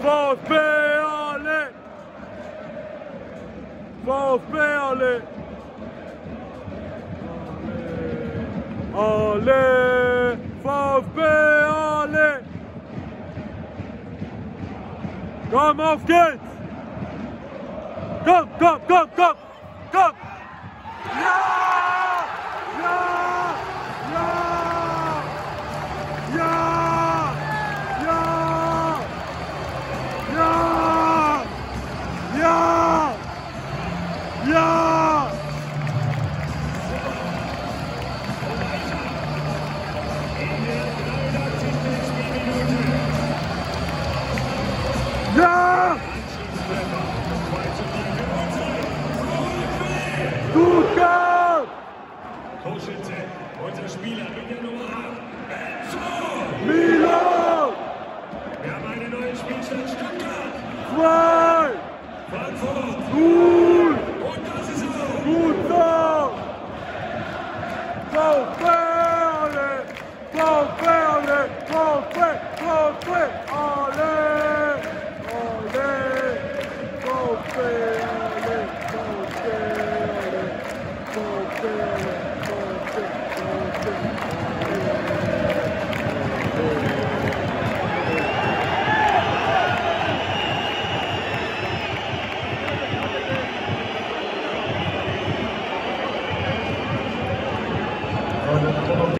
VfB Halle! VfB Halle! Halle! VfB Halle! Komm, auf geht's! Komm, komm, komm, komm! Komm! Ja! Ja! Ja! Ja! Ja! Ja! Ja! Ja! Ja! Gut gemacht! Torschütze, unser Spieler mit der Nummer 8. Milan! Wir haben einen neuen Spielstand Stuttgart. 2! Frankfurt. Gut!